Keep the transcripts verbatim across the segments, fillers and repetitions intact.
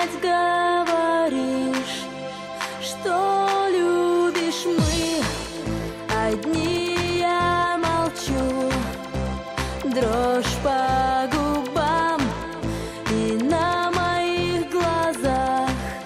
опять говоришь, что любишь, мы одни, я молчу. Дрожь по губам и на моих глазах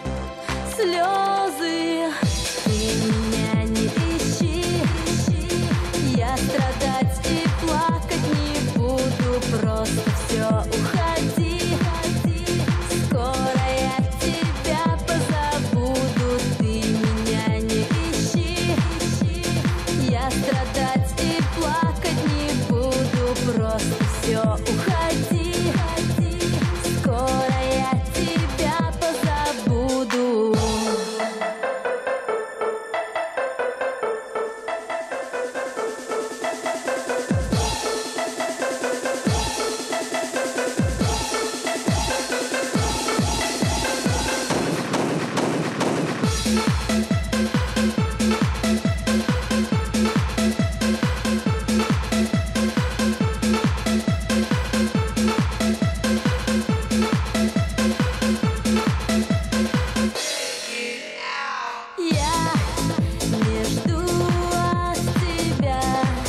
слезы. Ты меня не ищи, я страдать и плакать не буду, просто все, уходи. Скоро я тебя позабуду. Ты меня не ищи, я страдать и плакать не буду, просто все, уходи. Скоро я тебя позабуду. Я не жду от тебя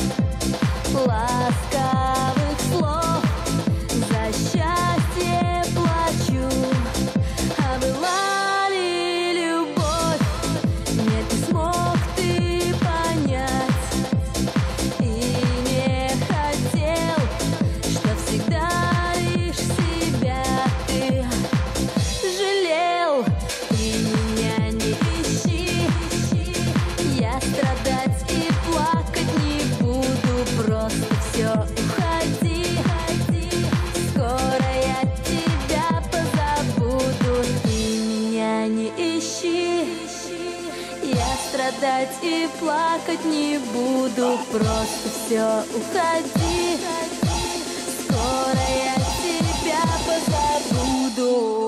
ласковых слов, за счастье плачу. А была ли любовь? Нет, не смог ты понять и не хотел, что всегда лишь себя ты жалел. Ты меня не ищи, я страдать и плакать не буду, просто все, уходи. Скоро я тебя позабуду. Ты меня не ищи, я страдать и плакать не буду, просто все, уходи. Скоро я тебя позабуду.